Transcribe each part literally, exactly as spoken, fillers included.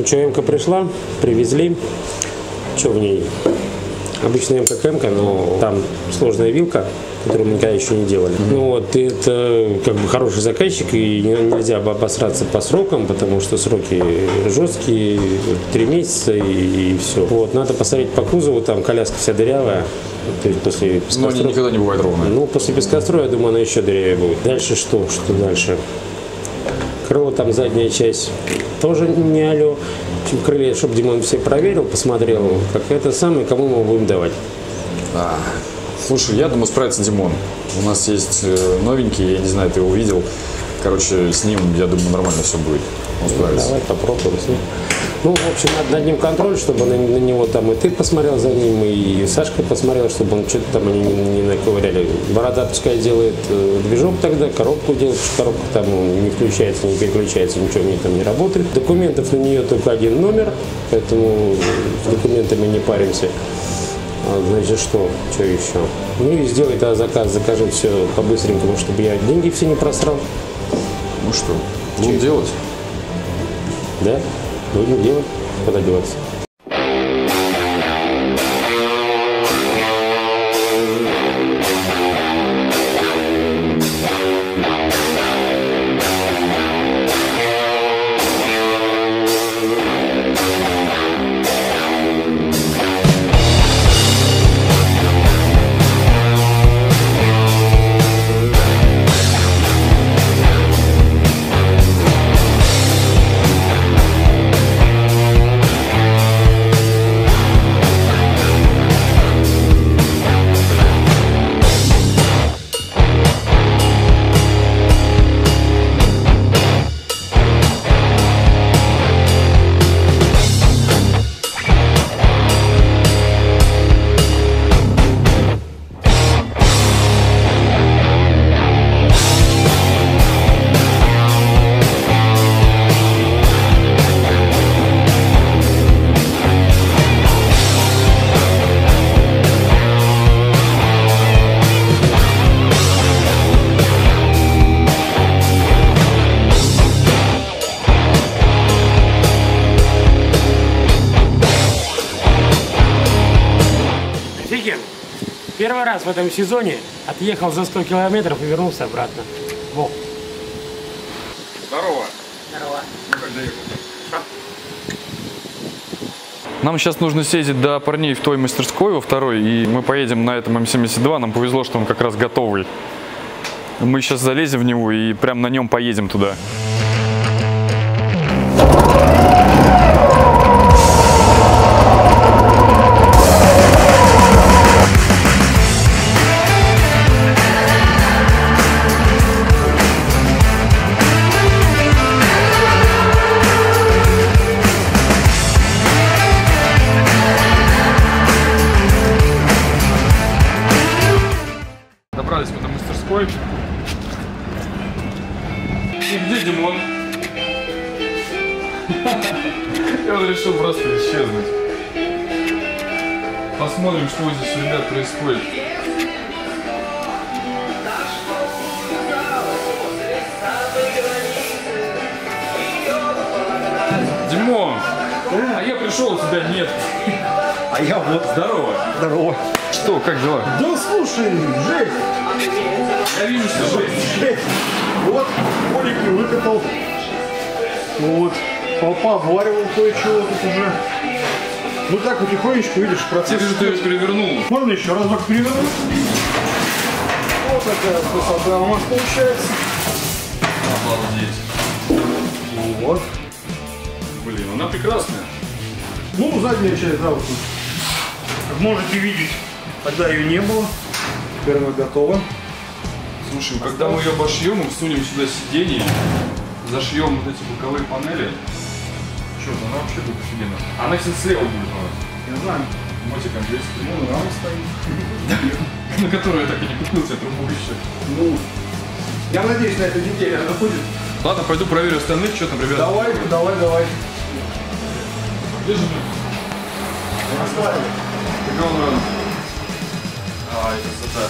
ЧМ-ка пришла, привезли. Что в ней? Обычная МК-КМ, но там сложная вилка, которую мы никогда еще не делали. Mm-hmm. Ну вот, и это как бы хороший заказчик, и нельзя обосраться по срокам, потому что сроки жесткие, три месяца и, и все. Вот, надо посмотреть по кузову, там коляска вся дырявая. То есть после Но они никогда не бывает ровно. Ну, после пескостроя, я думаю, она еще дырявее будет. Дальше что? Что дальше? Крыло, там задняя часть тоже не алё. В крыле, чтобы Димон все проверил, посмотрел, как это самое, кому мы будем давать. А, слушай, я думаю, справится Димон. У нас есть новенький, я не знаю, ты его видел. Короче, с ним, я думаю, нормально все будет. Он справится. Давай попробуем с ним. Ну, в общем, надо над ним контроль, чтобы на, на него там и ты посмотрел за ним, и Сашка посмотрел, чтобы он что-то там не, не наковыряли. Борода пускай делает э, движок тогда, коробку делает, потому что коробка там не включается, не переключается, ничего мне там не работает. Документов на нее только один номер, поэтому с документами не паримся. А, значит, что? Что еще? Ну и сделай тогда заказ, закажи все по-быстренькому, чтобы я деньги все не просрал. Ну что, будем делать? Да? Будем делать, куда деваться. Первый раз в этом сезоне отъехал за сто километров и вернулся обратно. Во. Здорово. Здорово. Ну как доехал? Нам сейчас нужно съездить до парней в той мастерской во второй, и мы поедем на этом эм семьдесят два. Нам повезло, что он как раз готовый. Мы сейчас залезем в него и прям на нем поедем туда. Добрались мы до мастерской. И где Димон? И он решил просто исчезнуть. Посмотрим, что здесь у ребят происходит. Димон! А я пришел, у тебя нет. А я вот. Здорово. Здорово. Что, как дела? Да слушай, жесть. Я вижу, что жесть. Жесть. Вот, полики выкопал. Вот. Толпа обваривал кое-чего тут уже. Ну так потихонечку, видишь, процесс. Я вижу, ты ее перевернул. Можно еще разок перевернуть? Вот такая красота у нас получается. Обалдеть. Вот. Блин, она прекрасная. Ну, задняя часть, да, вот тут. Как можете видеть, тогда ее не было. Теперь она готова. Слушай, когда мы ее обошьем, мы всунем сюда сиденье, зашьем вот эти боковые панели. Черт, она вообще будет офигенно. Она, кстати, слева будет у нас. Не знаю. Мотиком здесь. Ну, рама стоит. На которую я так и не купил себе трубу еще. Ну, я надеюсь, на этой неделе она будет. Ладно, пойду проверю остальных, что там, ребята. Давай, давай, давай. Где же мы? Оставим. Какого он рано? Ай, красота.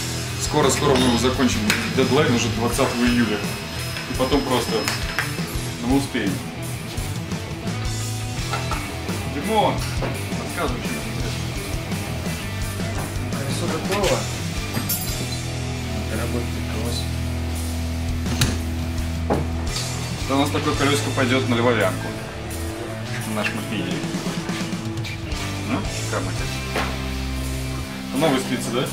Скоро-скоро мы закончим. Дедлайн уже двадцатого июля. И потом просто Но мы успеем. Димон, рассказывай, что Колесо готово. Работает колесо. Да, у нас такое колесико пойдет на левовянку. Наш мопедик. Ну, шикарно. Новые спицы, да?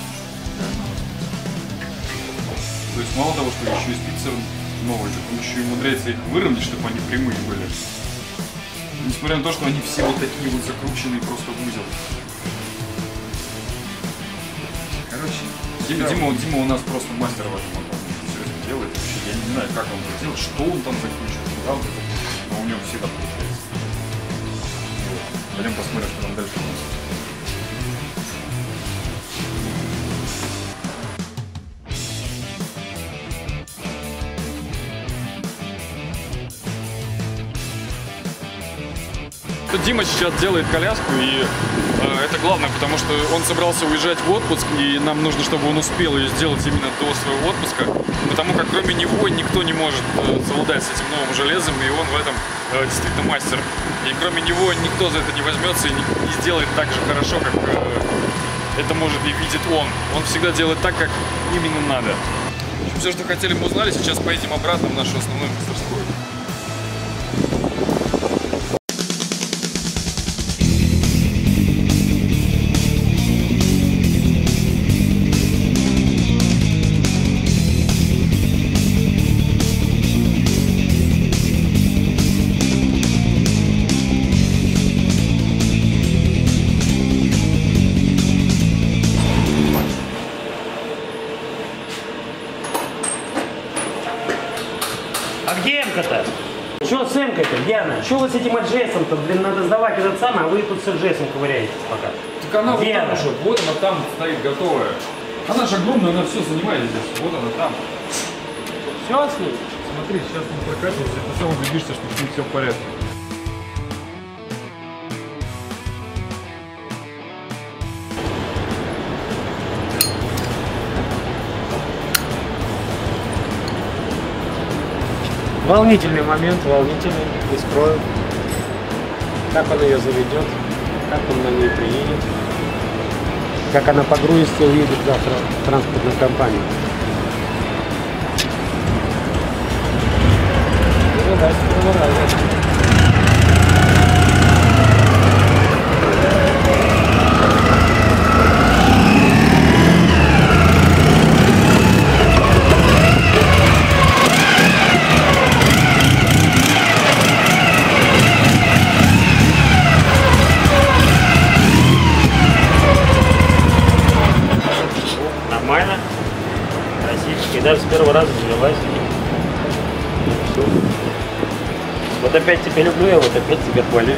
То есть мало того, что еще и спицы новые, так он еще и умудряется их выровнять, чтобы они прямые были. Несмотря на то, что они все вот такие вот закрученные просто в узел. Короче, Дима, Дима, Дима у нас просто мастер в этом, он серьезно делает. Я не знаю, как он это делает, что он там закручивает, куда он это, но у него всегда получается. Пойдем посмотрим, что там дальше у нас. Дима сейчас делает коляску, и э, это главное, потому что он собрался уезжать в отпуск, и нам нужно, чтобы он успел ее сделать именно до своего отпуска, потому как кроме него никто не может э, совладать с этим новым железом, и он в этом э, действительно мастер. И кроме него никто за это не возьмется и не, не сделает так же хорошо, как э, это может и видит он. Он всегда делает так, как именно надо. Все, что хотели, мы узнали, сейчас поедем обратно в нашу основную мастерскую. А где Эмка-то? Что с Эмкой-то, где она? Что вы с этим аджессом-то? Блин, надо сдавать этот самый, а вы тут с аджессом ковыряетесь пока. Так она где вот там она? уже, вот она там стоит готовая. Она же огромная, она все занимает здесь. Вот она там. Все с ней? Смотри, сейчас мы прокатимся, ты сам убедишься, что с ним все в порядке. Волнительный момент, волнительный, не скрою. Как он ее заведет, как он на ней приедет, как она погрузится и уедет завтра в транспортную компанию. Ну да, с первого раза. Нормально. Красивчик. И даже с первого раза взялась. Все. Вот опять тебя люблю, я вот опять тебя хвалю.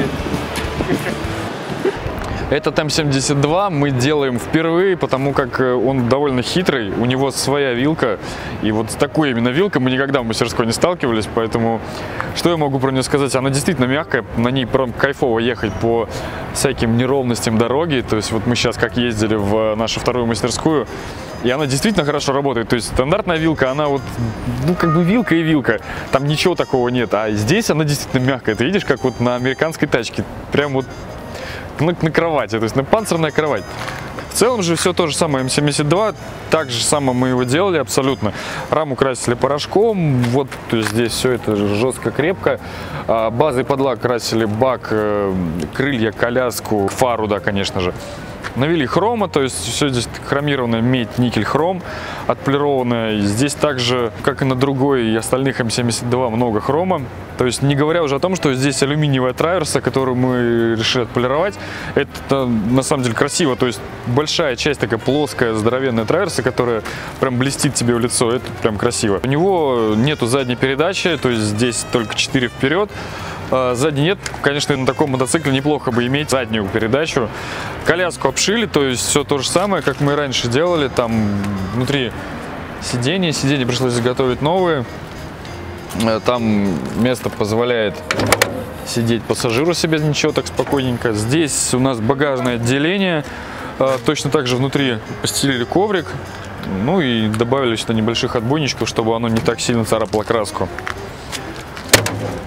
Этот эм семьдесят два мы делаем впервые, потому как он довольно хитрый, у него своя вилка, и вот с такой именно вилкой мы никогда в мастерской не сталкивались, поэтому что я могу про нее сказать? Она действительно мягкая, на ней прям кайфово ехать по всяким неровностям дороги, то есть вот мы сейчас как ездили в нашу вторую мастерскую, и она действительно хорошо работает, то есть стандартная вилка, она вот, ну как бы вилка и вилка, там ничего такого нет, а здесь она действительно мягкая, ты видишь, как вот на американской тачке, прям вот На, на кровати, то есть на панцирная кровать. В целом же все то же самое эм семьдесят два, так же самое мы его делали абсолютно. Раму красили порошком, вот то есть здесь все это жестко, крепко. Базой подлак красили бак, крылья, коляску, фару, да, конечно же. Навели хрома, то есть все здесь хромированная медь, никель, хром, отполированная. Здесь также, как и на другой и остальных эм семьдесят два, много хрома. То есть не говоря уже о том, что здесь алюминиевая траверса, которую мы решили отполировать. Это на самом деле красиво, то есть большая часть такая плоская, здоровенная траверса, которая прям блестит тебе в лицо, это прям красиво. У него нету задней передачи, то есть здесь только четыре вперед. Сзади нет, конечно, на таком мотоцикле неплохо бы иметь заднюю передачу. Коляску обшили, то есть все то же самое, как мы раньше делали. Там внутри сиденья, сиденья пришлось изготовить новые. Там место позволяет сидеть пассажиру себе ничего так спокойненько. Здесь у нас багажное отделение. Точно так же внутри постелили коврик. Ну и добавили сюда небольших отбойничков, чтобы оно не так сильно царапало краску.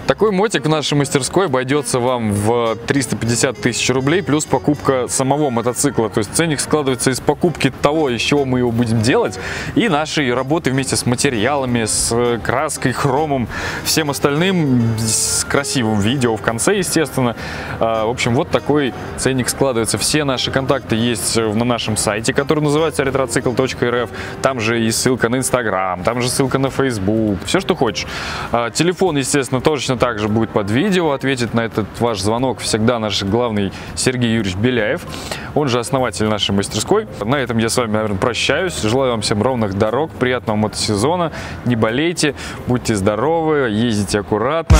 Такой мотик в нашей мастерской обойдется вам в триста пятьдесят тысяч рублей, плюс покупка самого мотоцикла. То есть ценник складывается из покупки того, из чего мы его будем делать, и нашей работы вместе с материалами, с краской, хромом, всем остальным, с красивым видео в конце, естественно. В общем, вот такой ценник складывается. Все наши контакты есть на нашем сайте, который называется ретроцикл точка эр эф. Там же и ссылка на Инстаграм, там же ссылка на Фейсбук, все, что хочешь. Телефон, естественно, точно также будет под видео. Ответит на этот ваш звонок всегда наш главный Сергей Юрьевич Беляев, он же основатель нашей мастерской. На этом я с вами, наверное, прощаюсь. Желаю вам всем ровных дорог, приятного мотосезона. Не болейте, будьте здоровы, ездите аккуратно.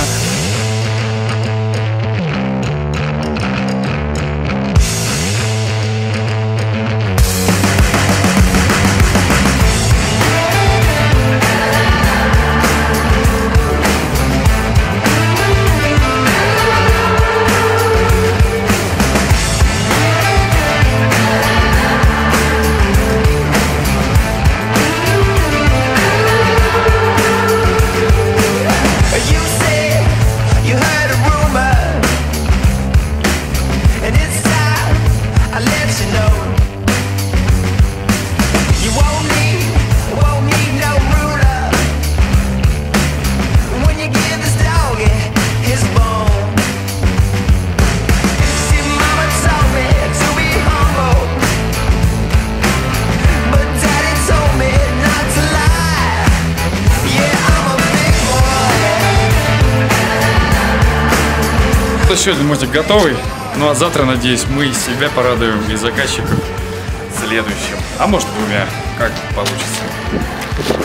Сегодня мотик готовый, ну а завтра, надеюсь, мы себя порадуем и заказчиков следующим, а может двумя, как получится.